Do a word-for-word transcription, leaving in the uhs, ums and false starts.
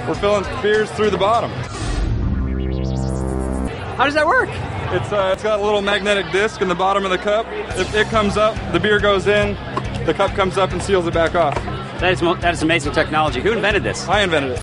We're filling beers through the bottom. How does that work? It's uh, it's got a little magnetic disc in the bottom of the cup. If it comes up, the beer goes in, the cup comes up and seals it back off. That is, that is amazing technology. Who invented this? I invented it.